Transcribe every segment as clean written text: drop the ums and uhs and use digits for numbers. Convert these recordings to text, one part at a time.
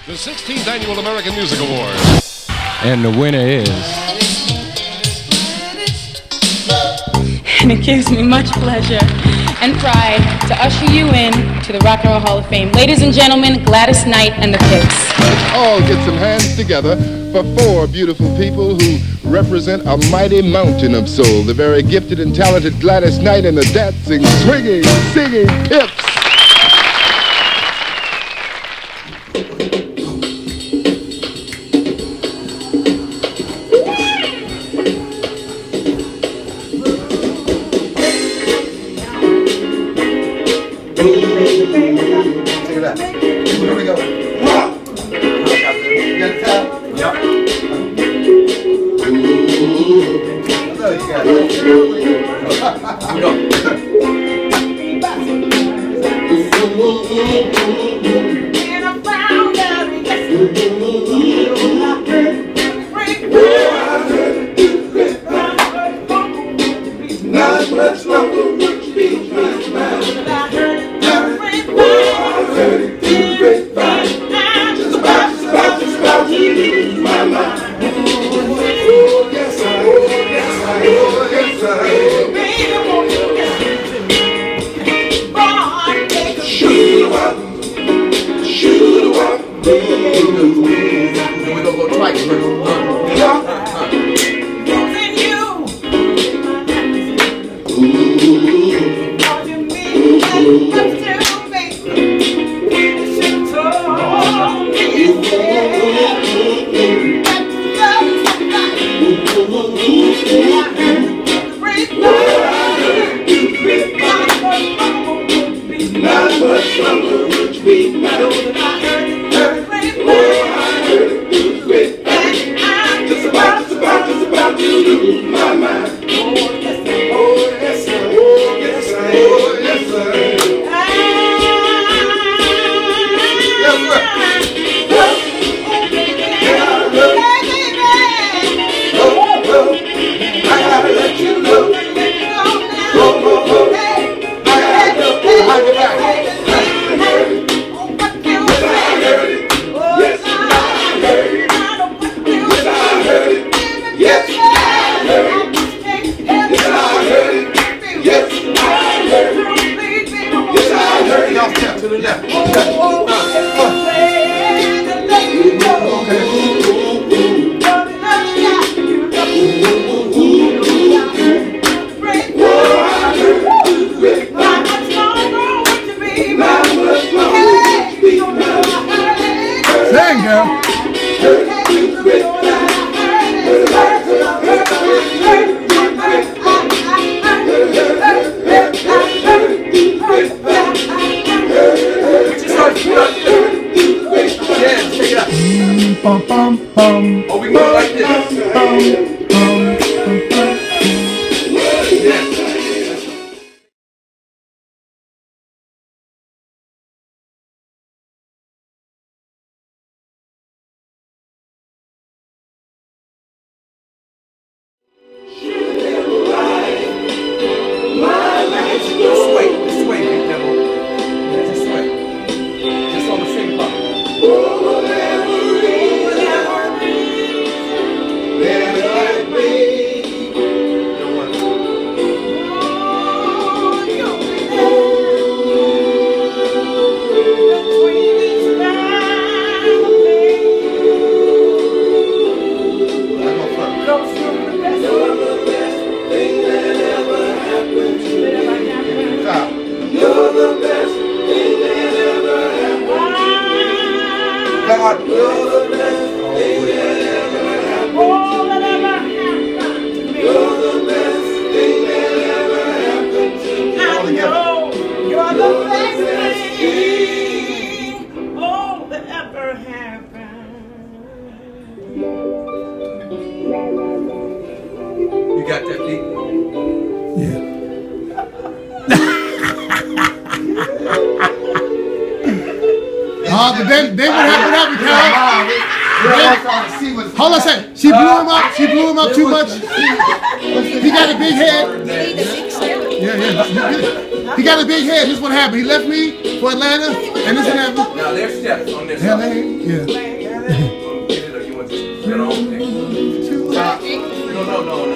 the 16th Annual American Music Awards. And the winner is... And it gives me much pleasure and pride to usher you in to the Rock and Roll Hall of Fame. Ladies and gentlemen, Gladys Knight and the Pips. Let's all get some hands together for four beautiful people who represent a mighty mountain of soul. The very gifted and talented Gladys Knight and the dancing, swinging, singing Pips. Here we go. You got the time? Yep. I know you got it. Not much longer would be my mind. Just about to lose my mind. Oh, yes, I, oh, yes, I, oh, yes, I. Shoot up, shoot up. We're gonna go twice. Not much longer would you be my own. Just about to lose my mind. Oh, yes, sir. Oh, yes, sir. Oh, yes, sir. Oh, yes, sir. I gotta let you know. I'll get back. To the left. Sing, girl. Bum, bum, bum. Oh, we go like this. Bum, bum, bum, bum. This way, big devil. This way. Just on the same part. God, you're the best thing that ever happened. All that ever happened to me. You're the best thing that ever happened to me. I know you're the best thing. All that ever happened. You got that, Pete? Yeah. But then what happened, Carol? Hold on a second. She blew him up. She blew him up too much. He got a big head. Yeah. He got a big head. This is what happened. He left me for Atlanta, and this one happened. Now there's steps on this. Yeah. Get it or you want to just get on thing? No.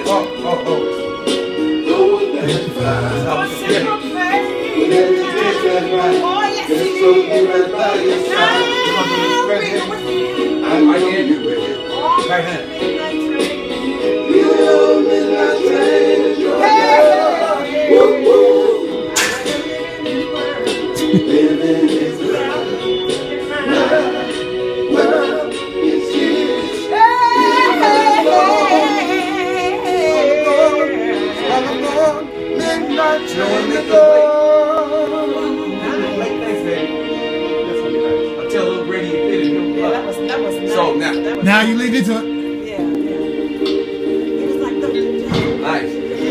Now you lead into it. Yeah. It was like the nice.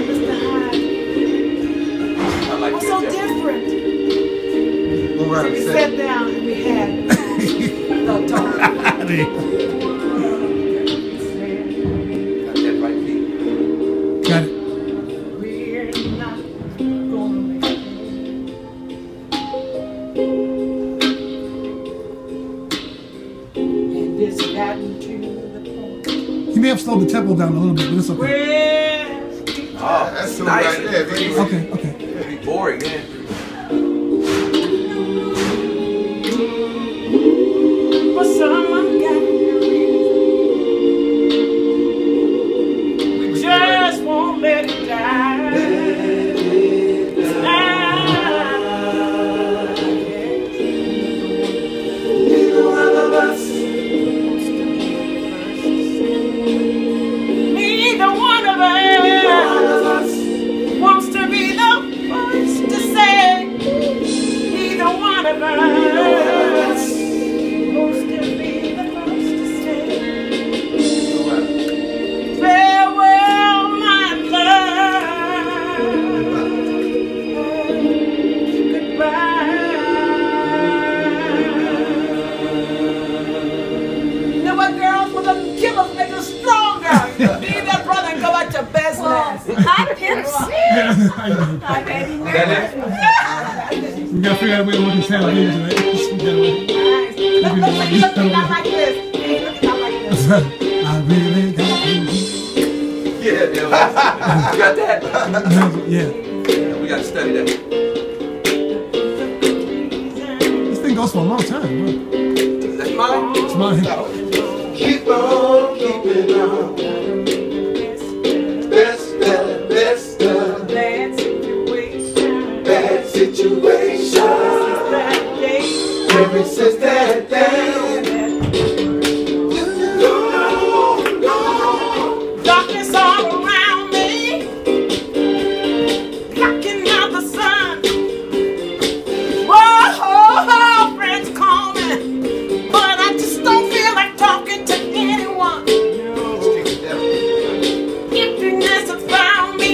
I like it was so different. All right, We sat down and we had no talk. Got that right feet. Got it. We're not gonna make it. And it's gotten to the point. You may have slowed the tempo down a little bit, but it's okay. Where Oh, that's nice. right there. Okay. It'd be boring, man. for some ungodly reason, we just won't let it die. Neither one of us wants to be the first to say. Neither one of us wants to be the first to say. Farewell, my love. Goodbye. You know what, girls? When the killers make us stronger. Leave that brother and go back to business. Hi, Pips. Hi, baby. We gotta figure out a way to look and sound like this, right? Look not like this. Hey, look not like this. I really got you. Yeah, you got that? Yeah. We got to study that. This thing goes for a long time. Right? That's mine? It's mine. Keep on keeping on. Best bad situation. Ever since that day. Darkness all around me, blocking out the sun. Whoa, friends call me, but I just don't feel like talking to anyone. Emptiness has found me,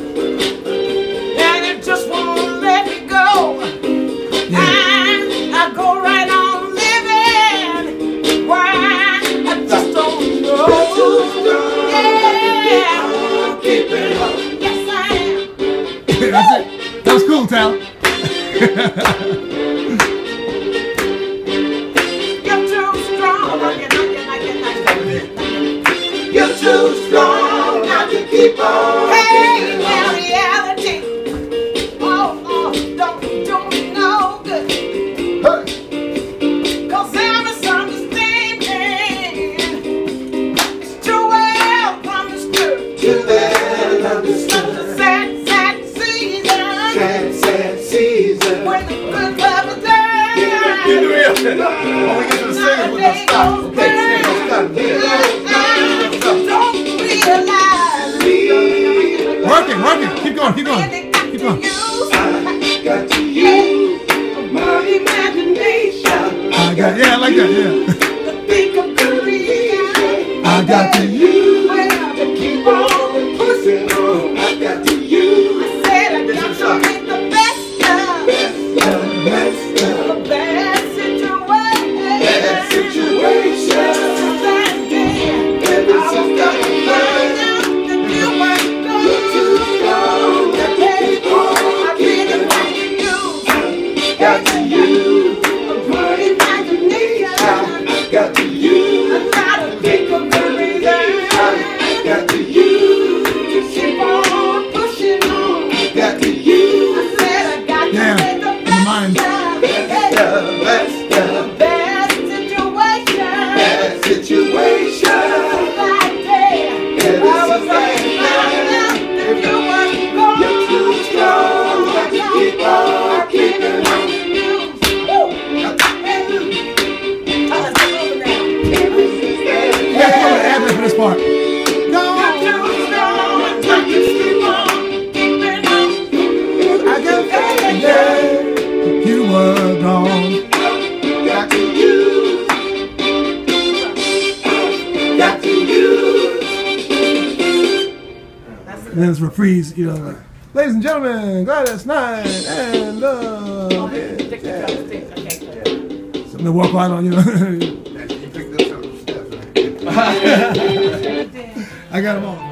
and it just won't let me go. And I go right on living. Why? I just don't know. Yes, I am. That's it. That was cool, Tal. You're too strong. You're too strong not to keep on. Hey, now reality. Oh, don't do me no good. Hey. 'Cause I'm misunderstanding. It's too well understood. Too well understood. Such a sad season. Sad season. When the good love is there. When we get to the singing, we're gonna stop. Okay, sing, stop. Don't realize. Work it. Keep going. Keep Keep going. I got to you. My imagination. I like that, yeah. The peak of career. I got to you. Well, to keep on pushing on. I got to you. I said I got to make the best of the bad situation. That day, I was coming out that you weren't good. I really want you best situation. Bad situation. That day, I was like, if you were gone, You're too strong. Got to keep on keeping on. Yeah, come on, add for this part. No. I can feel you were gone. Got to use. Got to use. And then it's reprise, you know, like, ladies and gentlemen, Gladys Knight and something to walk out on, you know. You picked up some stuff, right? I got them all.